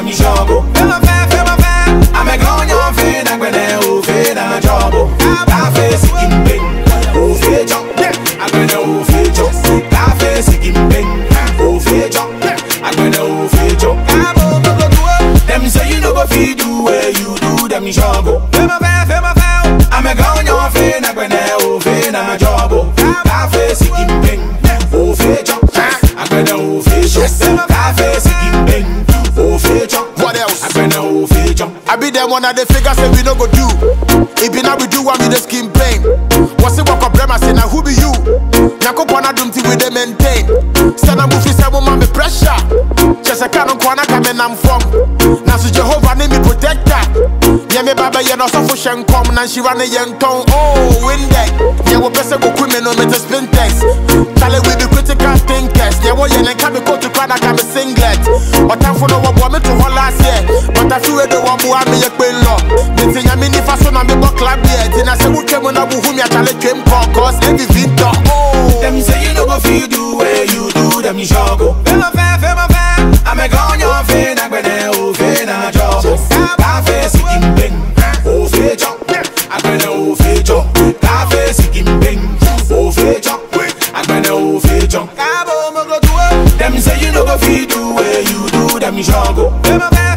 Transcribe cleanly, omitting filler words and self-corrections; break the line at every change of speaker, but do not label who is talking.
them jogo. Feel my fair. I'm a gone your fin, I'm gonna open a jobo. Cafe sikim bing, oh fejo. I'm gonna fejo. Cafe sikim bing, oh fejo. I'm gonna fejo. Them say you no go feed do where you do them jogo. Feel my fair. I'm a gone your fin, I'm gonna open a jobo. Cafe sikim bing, oh fejo. I'm gonna fejo. Cafe sikim bing, oh fejo.
What else?
I'm gonna fejo.
I be them one of the figures say we no go do. If you now we do one with the skin pain. What's it walk up brema say now who be you? Nyako pona dum ti we dey maintain. Stand up movie say woman me pressure. Just a canon kwana come and I'm from. Now so Jehovah name me protector. Yeah me baba ye no so for shen come na she run a young tongue. Oh win that. Yeah we person go women no me to spin text. Charlie we be critical thinkers. Yeah we ye can be go to kwana can be singlet. But time for no one me to hold last year. But I feel the one boy me ye queen law. Me think I mean if I so na me bo club yet. And I say we came on a who me a Charlie came cause every vinter. Oh
them say you no go feel do where you do them jogo. Feel my fair. I'm a gone your fin, I'm gonna open a jobo. Cafe sikim bing, oh fejo. I'm gonna fejo. Cafe sikim bing, oh fejo. I'm gonna fejo. Them say you no go feel do where you do them jogo. Feel my fair.